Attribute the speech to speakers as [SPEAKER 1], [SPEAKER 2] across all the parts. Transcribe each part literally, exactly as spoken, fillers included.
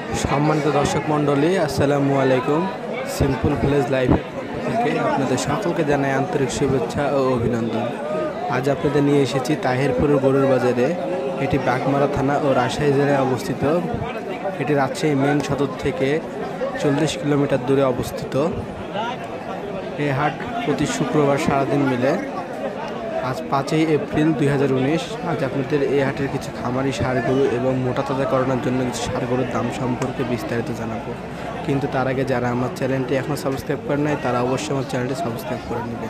[SPEAKER 1] সম্মানিত দর্শক মণ্ডলী, আসসালামু আলাইকুম। সিম্পল ভিলেজ লাইভের থেকে আপনাদের সকলকে জানাই আন্তরিক শুভেচ্ছা ও অভিনন্দন। আজ আপনাদের নিয়ে এসেছি তাহিরপুরের গরুর বাজারে। এটি বাগমারা থানা ও রাজশাহী জেলায় অবস্থিত। এটি রাজশাহী মেন সদর থেকে চল্লিশ কিলোমিটার দূরে অবস্থিত। এই হাট প্রতি শুক্রবার সারাদিন মিলে। আজ পাঁচই এপ্রিল দুই হাজার উনিশ। আজ আপনাদের এই হাটের কিছু খামারি ষাঁড় গরু এবং মোটা তাজা করানোর জন্য কিছু ষাঁড় গরুর দাম সম্পর্কে বিস্তারিত জানাবো। কিন্তু তার আগে যারা আমার চ্যানেলটি এখনও সাবস্ক্রাইব করে নাই তারা অবশ্যই আমার চ্যানেলটি সাবস্ক্রাইব করে নেবেন।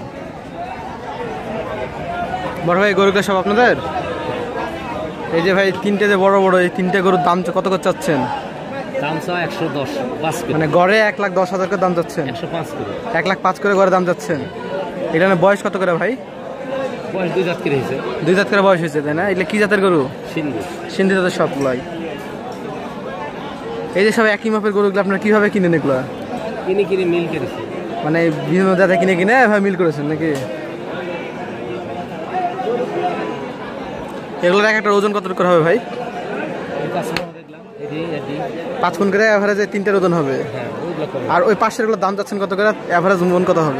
[SPEAKER 1] বড় ভাই, গরুগুলো সব আপনাদের? এই যে ভাই তিনটে যে বড় বড় এই তিনটে গরুর দাম কত করে চাচ্ছেন?
[SPEAKER 2] দাম চাও একশো দশ,
[SPEAKER 1] মানে গড়ে এক লাখ দশ হাজার করে দাম চাচ্ছেন?
[SPEAKER 2] একশো পাঁচ করে
[SPEAKER 1] এক লাখ পাঁচ করে গড়ে দাম চাচ্ছেন। এখানে বয়স কত করে ভাই?
[SPEAKER 2] বয়স দুই জাত করে হয়েছে।
[SPEAKER 1] দুই জাত করে বয়স হয়েছে, তাই না? এগুলো কি জাতের গরু?
[SPEAKER 2] সিন্ধু।
[SPEAKER 1] সিন্ধু জাতের সবগুলাই। এই যে সব একই মাপের গরুগুলো আপনারা কিভাবে কিনেন? এগুলো
[SPEAKER 2] কিনে কিনে মিল করেছে,
[SPEAKER 1] মানে বিভিন্ন জায়গা কিনে কিনে এভাবে মিল করেছেন নাকি? এগুলোর এক একটা ওজন কত করে হবে ভাই? পাঁচ গুণ করে অ্যাভারেজে তিনটের ওজন হবে। আর ওই পাশের গুলো দাম যাচ্ছেন কত করে? অ্যাভারেজ মন কত হবে?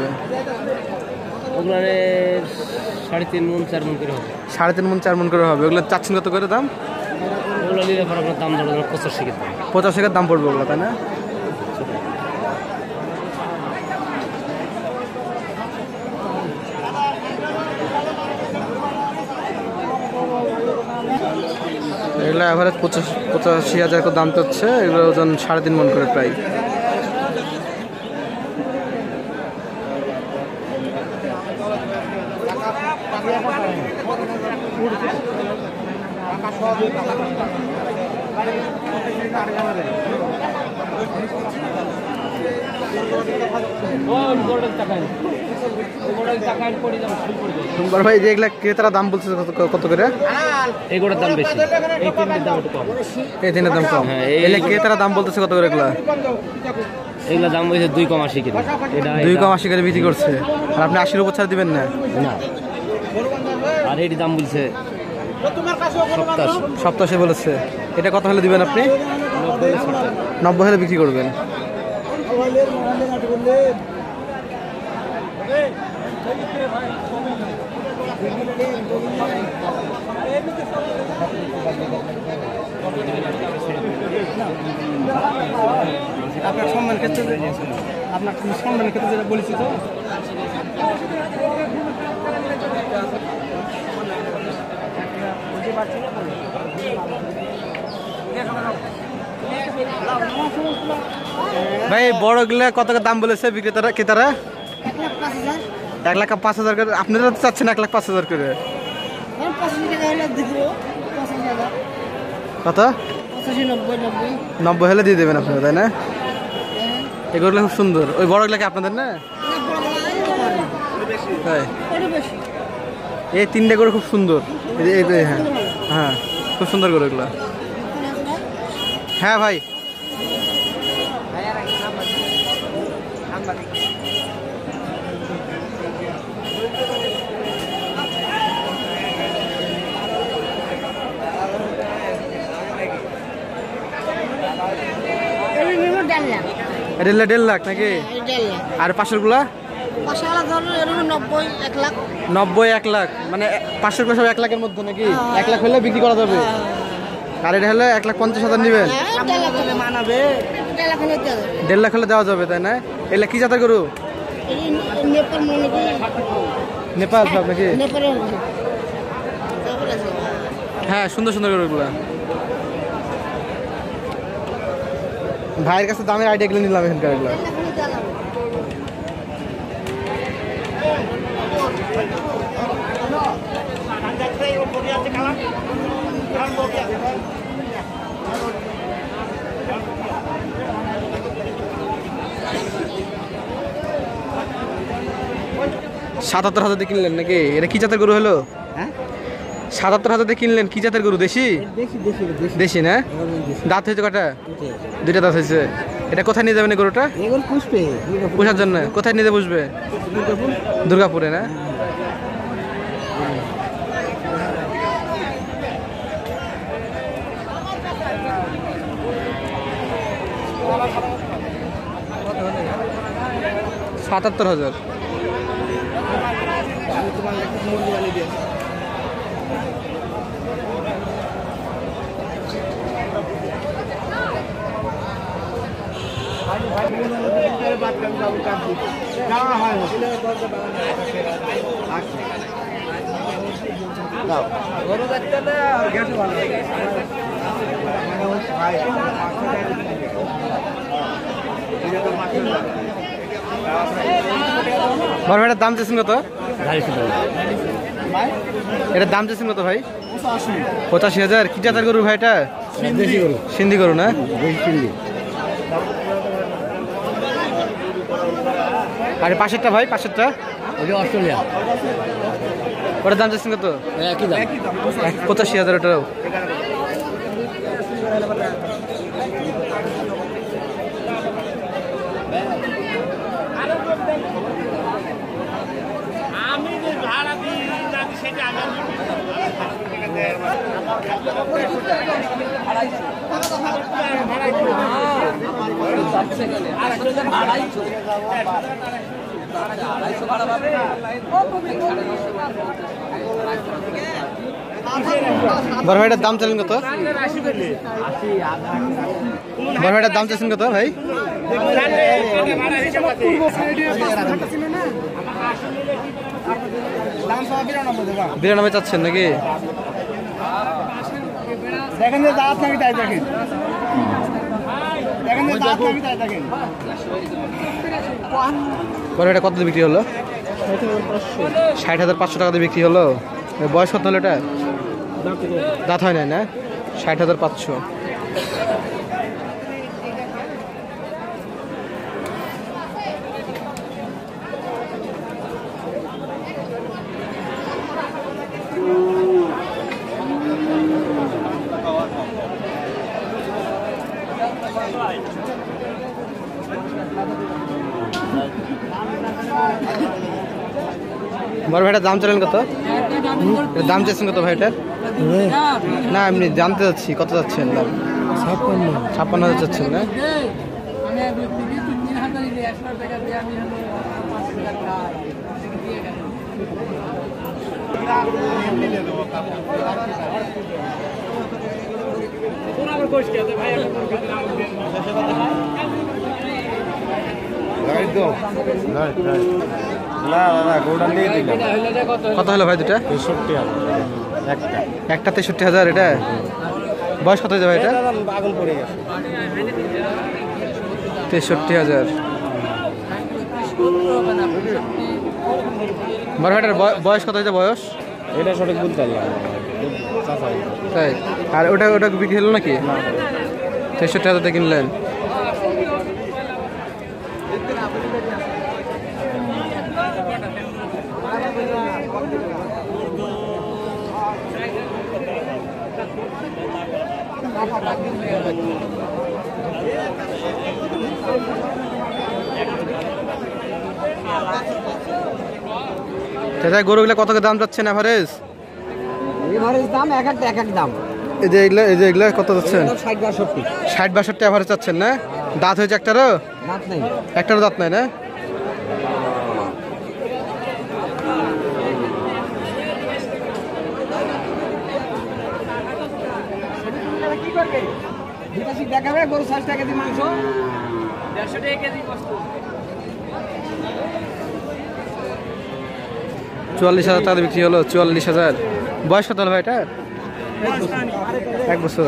[SPEAKER 2] সাড়ে তিন মন চার মন করে হবে।
[SPEAKER 1] সাড়ে তিন মন চার মন করে হবে। ওগুলো চাচ্ছেন কত করে দাম?
[SPEAKER 2] ওগুলো নিলে পর আপনার দাম ধরো পঁচাশি টাকা।
[SPEAKER 1] পঁচাশি টাকার দাম পড়বে ওগুলো, তাই না? এগুলো অ্যাভারেজ পঁচাশ পঁচাশি হাজার করে দাম চাচ্ছে। এগুলো ওজন সাড়ে তিন মন করে প্রায়। ভাই যে এগুলা ক্রেতারা দাম বলছে কত করে?
[SPEAKER 2] এগুলোর দাম বেশি, এই তিনটের দাম একটু কম।
[SPEAKER 1] এই তিনটের দাম কম। এগুলা ক্রেতারা দাম বলতেছে কত করে? এগুলা
[SPEAKER 2] এগুলা দাম বলছে দুই কম আশি করে।
[SPEAKER 1] দুই কম আশি করে বিক্রি করছে। আর আপনি আশির উপর ছাড় দিবেন না?
[SPEAKER 2] না। আর এটি দাম বলছে সপ্তাশি।
[SPEAKER 1] সপ্তাশি বলেছে। এটা কত হলে দিবেন আপনি? নব্বই হলে বিক্রি করবেন। আপনার সম্মান ক্ষেত্রে আপনার সম্মানের ক্ষেত্রে যেটা বলেছি তো ভাই, বড় গুলা কত দাম বলেছে বিক্রেতারা ক্রেতারা? এক লাখ পাঁচ হাজার করে। আপনারা তো চাচ্ছেন এক লাখ পাঁচ হাজার করে। কত? নব্বই হলে দিয়ে দেবেন আপনারা, তাই না? এগুলো খুব সুন্দর। ওই বড় গুলা কি আপনাদের না? তাই এই তিনটে গরু খুব সুন্দর। হ্যাঁ হ্যাঁ, খুব সুন্দর গরু এগুলা। হ্যাঁ ভাই, এটা দেড় লাখ নাকি? আর পাশের গুলা? নব্বই এক লাখ, মানে পাশের গুলো সব এক লাখের মধ্যে নাকি? এক লাখ হলে বিক্রি করা যাবে। আর এটা হলে এক লাখ পঞ্চাশ হাজার নিবেন? দেড় লাখ হলে দেওয়া যাবে, তাই না? এগুলা কি জাতের গরু? নেপাল সব নাকি? হ্যাঁ, সুন্দর সুন্দর গরুগুলা। ভাইয়ের কাছে দামের আইডিয়া গুলো নিলাম এখানকার। এগুলো সাতাত্তর হাজার দিয়ে কিনলেন নাকি? এটা কি জাতের গরু হলো? সাতাত্তর হাজার দিয়ে কিনলেন। কি জাতের গরু? দেশি? দেশি না? দাঁত হয়েছে কটা? দুইটা দাঁত হয়েছে। এটা কোথায় নিয়ে যাবেন এই গরুটা? পোষার জন্য কোথায় নিয়ে বসবে? দুর্গাপুরে না? সাতাত্তর হাজার। বড় ভাইটার দাম চাইছেন কত? এটার দাম চাইছেন কত ভাই? পঁচাশি হাজার। কি জাতের গরু ভাইটা? সিন্ধি গরু না? আর পাশেরটা ভাই, পাশেরটা
[SPEAKER 2] অস্ট্রেলিয়া।
[SPEAKER 1] ওটার দাম চাইছেন কত? পঁচাশি হাজার ওটাও। বড় ভাইটার দাম চাইলেন কত? বড় ভাইটার দাম চাইছেন কত ভাই? বিরানব্বই চাচ্ছেন নাকি?
[SPEAKER 3] দেখেন যে দাঁত নাকি তাই দেখেন, দেখেন যে দাঁত নাকি তাই দেখেন।
[SPEAKER 1] বড় ভাইটা কত বিক্রি হলো? ষাট হাজার পাঁচশো টাকাতে বিক্রি হলো। বয়স কত হলো এটা? দাঁত হয় নাই না? ষাট হাজার পাঁচশো। বড় ভাইটার দাম চাইলেন কত? দাম চাইছেন কত ভাইটার? না এমনি জানতে চাচ্ছি কত যাচ্ছেন দাম? ছাপ্পান্ন। ছাপ্পান্ন হাজার চাচ্ছেন না? কত হলো ভাই দুটা? একটা তেষট্টি হাজার। এটা বয়স কত হয়েছে ভাই? এটা তেষট্টি হাজার। বড় ভাইটার বয়স কত হয়েছে? বয়স
[SPEAKER 2] এটা সঠিক বলতে পারলাম
[SPEAKER 1] তাই। আর ওটা ওটা বিক্রি হলো নাকি? তেষট্টি হাজারতে কিনলেন। গরুগুলা কত দাম যাচ্ছে না এভারেজ?
[SPEAKER 3] এভারেজ দাম এক একটা এক এক দাম।
[SPEAKER 1] এই যে এগুলা, এই যে এগুলা কত যাচ্ছেন?
[SPEAKER 3] ষাট বাষট্টি।
[SPEAKER 1] ষাট বাষট্টি এভারেজ যাচ্ছেন না? দাঁত হয়েছে একটারও?
[SPEAKER 3] দাঁত নেই,
[SPEAKER 1] একটারও দাঁত নাই না?
[SPEAKER 3] দেখাবে গরু ষাট টাকা কেজি মাংস, দেড়শো টাকা কেজি বস্তু।
[SPEAKER 1] চুয়াল্লিশ হাজার টাকা বিক্রি হলো। চুয়াল্লিশ হাজার। বয়স কত হলো ভাই এটা? এক বছর।